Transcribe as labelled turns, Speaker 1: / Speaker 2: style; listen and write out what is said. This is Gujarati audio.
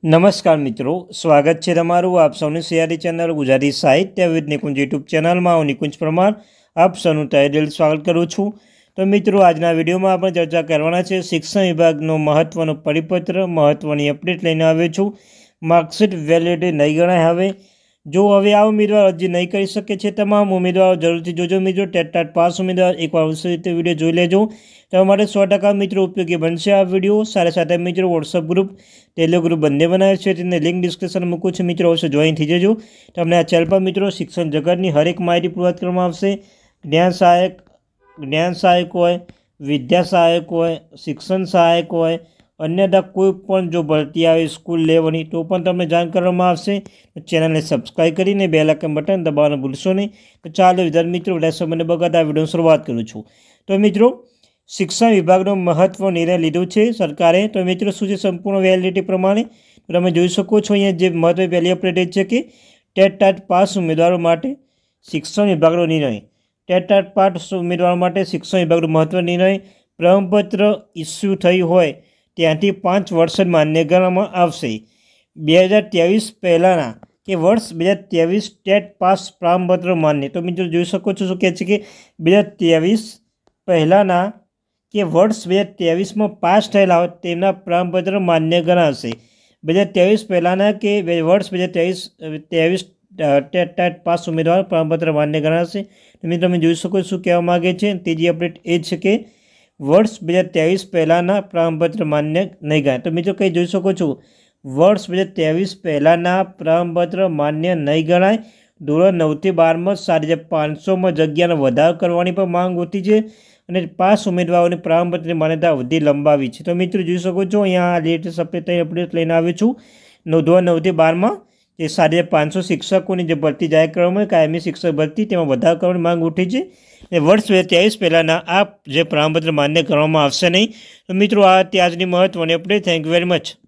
Speaker 1: નમસ્કાર મિત્રો, સ્વાગત છે તમારું આપ સૌની સિયારી ચેનલ ગુજરાતી સાહિત્ય વિદ નિકુંજ યુટ્યુબ ચેનલમાં હું નિકુંજ પરમાર આપ સૌનું તહે દિલ સ્વાગત કરું છું। તો મિત્રો, આજના વિડીયોમાં આપણે ચર્ચા કરવાના છે શિક્ષણ વિભાગનો મહત્વનો પરિપત્ર, મહત્વની અપડેટ લઈને આવ્યો છું। માર્કશીટ વેલિડિટી નહીં ગણાય। હવે આ ઉમેદવાર અરજી નહીં કરી શકે છે તમામ ઉમેદવારો જરૂરથી જોજો મિત્રો। ટેટ પાસ ઉમેદવાર એકવાર અવશ્ય રીતે વિડીયો જોઈ લેજો, તમારા માટે 100% મિત્રો ઉપયોગી બનશે આ વિડીયો। સાથે મિત્રો વોટ્સઅપ ગ્રુપ, ટેલિગ્રામ ગ્રુપ બંને બનાવે છે, તેની લિંક ડિસ્ક્રિપ્શન મૂકું છું મિત્રો, અવશ્ય જોઈન થઈ જજો। તમને આ ચેનલ પર મિત્રો શિક્ષણ જગતની હરેક માહિતી પૂરત કરવામાં આવશે। જ્ઞાન સહાયક હોય, વિદ્યા સહાયક હોય, શિક્ષણ સહાયક હોય, અન્યથા કોઈ પણ જો ભરતી આવે સ્કૂલ લેવલની તો પણ તમને જાણ કરવામાં આવશે। ચેનલને સબસ્ક્રાઈબ કરીને બેલ આઇકન બટન દબાવવાનું ભૂલશો નહીં। તો ચાલો વિદ્યાર્થી મિત્રો, વધારે સમયને બગાડતા આ વિડીયોની શરૂઆત કરું છું। તો મિત્રો, શિક્ષણ વિભાગનો મહત્વ નિર્ણય લીધો છે સરકારે। તો મિત્રો શું છે, સંપૂર્ણ વેલિડિટી પ્રમાણે તમે જોઈ શકો છો અહીંયા જે મહત્વ પહેલી અપડેટ છે કે ટેટ પાસ ઉમેદવારો માટે શિક્ષણ વિભાગનો નિર્ણય। ટેટ પાસ ઉમેદવારો માટે શિક્ષણ વિભાગનો મહત્વ નિર્ણય પ્રમાણપત્ર ઇસ્યુ થયું હોય ત્યાંથી 5 વર્ષ જ માન્ય ગણવામાં આવશે। 2023 પહેલાંના કે વર્ષ 2023 ટેટ પાસ પ્રમાણપત્ર માન્ય। તો મિત્રો જોઈ શકો છો શું કહે છે કે 2023 પહેલાંના કે વર્ષ 2023માં પાસ થયેલા હોય તેમના પ્રમાણપત્ર માન્ય ગણાશે। 2023 પહેલાંના કે વર્ષ 2023 ટેટ પાસ ઉમેદવાર પ્રમાણપત્ર માન્ય ગણાશે। મિત્રો તમે જોઈ શકો શું કહેવા માગે છે। ત્રીજી અપડેટ એ છે કે વર્ષ 2023 પહેલાંના પ્રમાણપત્ર માન્ય નહીં ગણાય। તો મિત્રો કંઈ જોઈ શકો છો, વર્ષ 2023 પહેલાંના પ્રમાણપત્ર માન્ય નહીં ગણાય। ધોરણ 9થી 12માં 550માં જગ્યાનો વધારો કરવાની પણ માંગ ઉઠી છે અને પાસ ઉમેદવારોની પ્રમાણપત્રની માન્યતા અવધિ લંબાવી છે। તો મિત્રો જોઈ શકો છો અહીંયા લેટેસ્ટ અપડેટ લઈને આવ્યો છું। ધોરણ 9થી 12માં જે 550 શિક્ષકોની જે ભરતી જાહેર કરવામાં કાયમી શિક્ષક ભરતી તેમાં વધારો કરવાની માંગ ઉઠી છે અને વર્ષ 2023 પહેલાંના આ જે પ્રમાણપત્ર માન્ય કરવામાં આવશે નહીં। તો મિત્રો આ આજની મહત્વની update. Thank you very much.